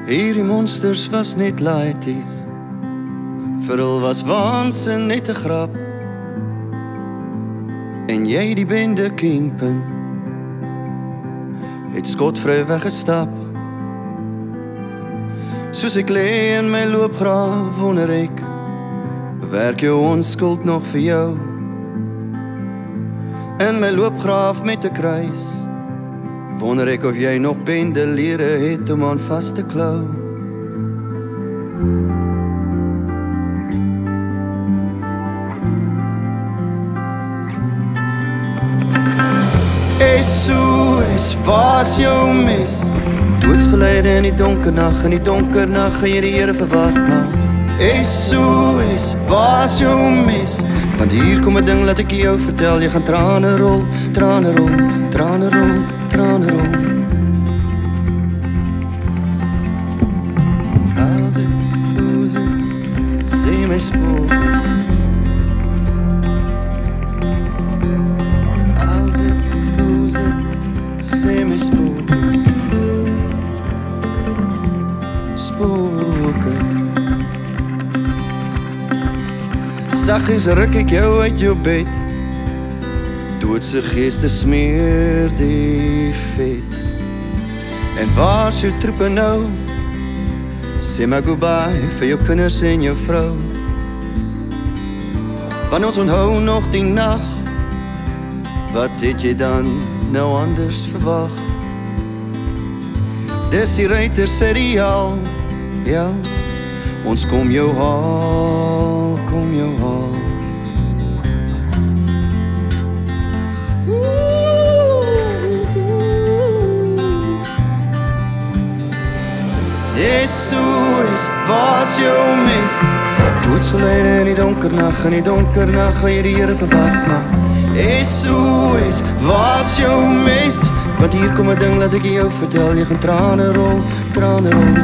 Hierdie monsters was net laities, vir hulle was waansin net 'n grap. En jy die bende kingpin, het skotvry weggestap. Soos ek lê in my loopgraaf wonder ek, bewerk jou onskuld nog vir jou. In my loopgraaf met 'n kruis, wonder ek of jy nog pendelere het om aan vas te klou. SOS, waar's jou mes? Doodsgeleide in die donker nag, in die donker nag gaan jy die Here verwag, maar SOS, waar's jou mes? Want hier kom 'n ding, laat ek jou vertel, jy gaan trane rol, trane rol, trane rol, trane rol. How's it, who's it, sê my spook het. How's it, who's it, sê my spook het. Spook het. Saggies ruk ek jou uit jou bed, doodse geeste smeer die vet. En waar's jou troepe nou? Sê maar goodbye vir jou kinders en jou vrou. Want ons onthou nog die nag, wat het jy dan nou anders verwag? Dis die ruiter sê die al, ja, ons kom jou haal, kom jou haal. SOS, waar's jou mes? Doodsgeleide in die donker nag, in die donker nag gaan jy die Here verwag, maar SOS, waar's jou mes? Want hier kom 'n ding, laat ek jou vertel, jy gaan trane rol, trane rol.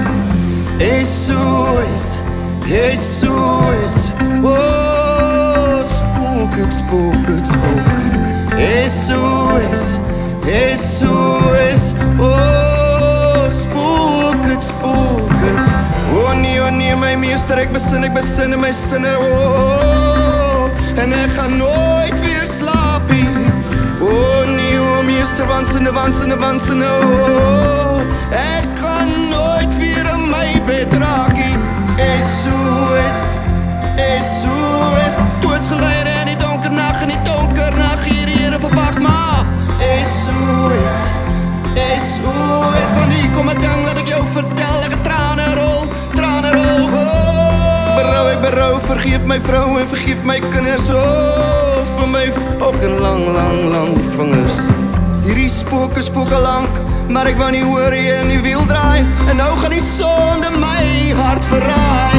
SOS, SOS, oh, spook het, spook het, spook het. SOS, SOS, oh, spook het, spook het. Oh nee, my meester, ek besin in my sinne, oh, en ek gaan nooit weer slaap hier. Oh nee, oh meester, wansinde, wansinde, wansinde, oh, ek gaan nooit weer in my bed raak hier. SOS, SOS, doodsgeleide in die donker nag, in die donker nag hier die Here verwag, maar SOS, SOS, want hier kom 'n ding, laat ek jou vertel, ek het trane rol, trane rol, oh, ek berou, vergeef my vrou en vergeef my kinders, oh, vir my ook 'n lang vingers. Hierdie spooke spook al lank, maar ek wou nie hoor jy in die wiel draai, en nou gaan die sonde my hart verraai.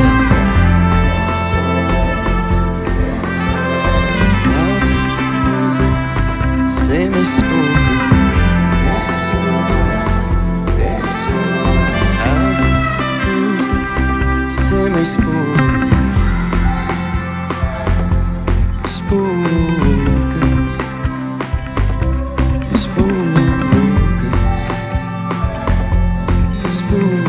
Sê my spook het. Sê my spook het. Spook het. Spook het. Spook